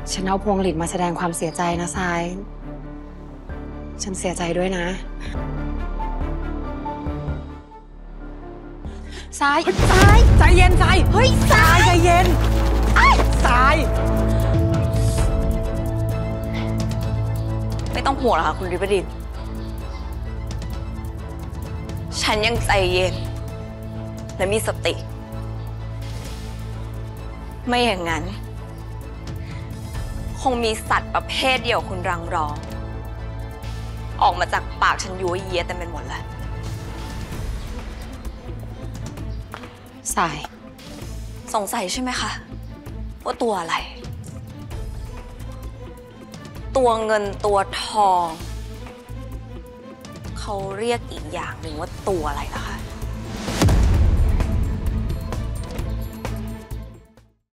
ฉันเอาพวงหลีดมาแสดงความเสียใจนะทราย ฉันเสียใจด้วยนะทรายใจเย็นทรายเฮ้ยทรายใจเย็นทรายไม่ต้องห่วงหรอกค่ะคุณฤบดินฉันยังใจเย็นและมีสติไม่อย่างนั้นคงมีสัตว์ประเภทเดียวคุณรังรองออกมาจากปากฉันยั่วเยียเต็มไปหมดเลยสายสงสัยใช่ไหมคะว่าตัวอะไรตัวเงินตัวทองเขาเรียกอีกอย่างหนึ่งว่าตัวอะไรล่ะคะ